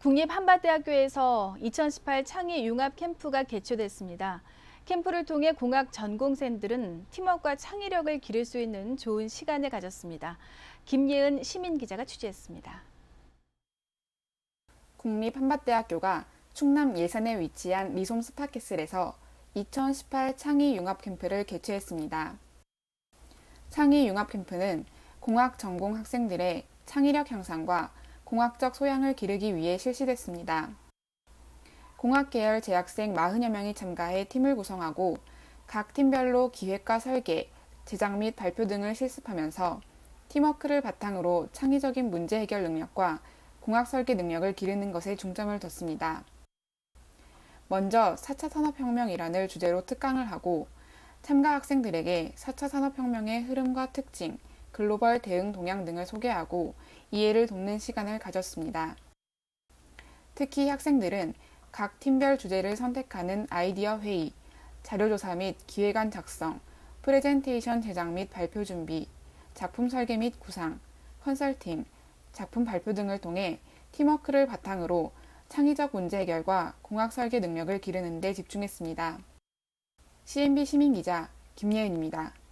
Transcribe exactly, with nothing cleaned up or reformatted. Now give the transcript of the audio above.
국립한밭대학교에서 이천십팔 창의 융합 캠프가 개최됐습니다. 캠프를 통해 공학 전공생들은 팀워크와 창의력을 기를 수 있는 좋은 시간을 가졌습니다. 김예은 시민 기자가 취재했습니다. 국립한밭대학교가 충남 예산에 위치한 리솜 스파캐슬에서 이천십팔 창의 융합 캠프를 개최했습니다. 창의 융합 캠프는 공학 전공 학생들의 창의력 향상과 공학적 소양을 기르기 위해 실시됐습니다. 공학 계열 재학생 사십여 명이 참가해 팀을 구성하고 각 팀별로 기획과 설계, 제작 및 발표 등을 실습하면서 팀워크를 바탕으로 창의적인 문제 해결 능력과 공학 설계 능력을 기르는 것에 중점을 뒀습니다. 먼저 사 차 산업혁명이라는 주제로 특강을 하고 참가 학생들에게 사 차 산업혁명의 흐름과 특징, 글로벌 대응 동향 등을 소개하고 이해를 돕는 시간을 가졌습니다. 특히 학생들은 각 팀별 주제를 선택하는 아이디어 회의, 자료조사 및 기획안 작성, 프레젠테이션 제작 및 발표 준비, 작품 설계 및 구상, 컨설팅, 작품 발표 등을 통해 팀워크를 바탕으로 창의적 문제 해결과 공학 설계 능력을 기르는 데 집중했습니다. 씨엔비 시민기자 김예은입니다.